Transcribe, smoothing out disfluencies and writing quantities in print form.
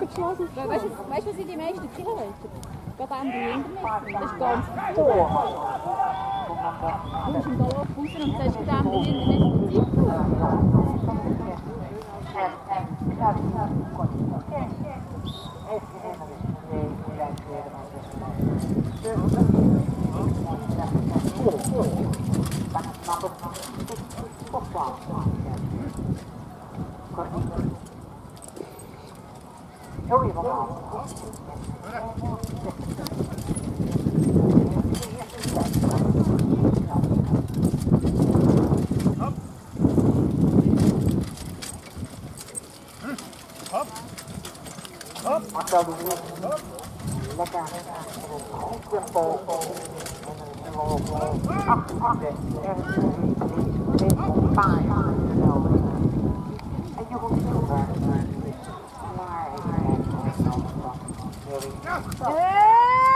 geschlossen ist. Weißt du, was sind die meisten Kilometer? Gerade an die Hindernis. Das ist ganz viel. Du musst im Galopp raus und sagst, gerade an die Hindernis die Zeit. Hey!